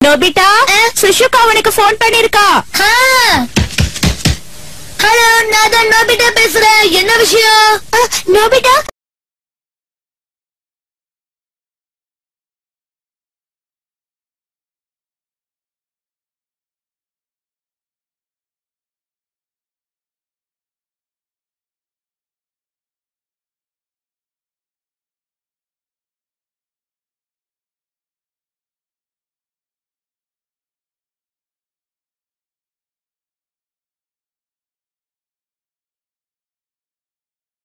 Nobita, சுஷுகா அவனுக்கு phone பண்ணிருக்கா. Hello, நான் தான் நோபிட்டா பேசுறேன். என்ன விஷயம்? நோபிட்டா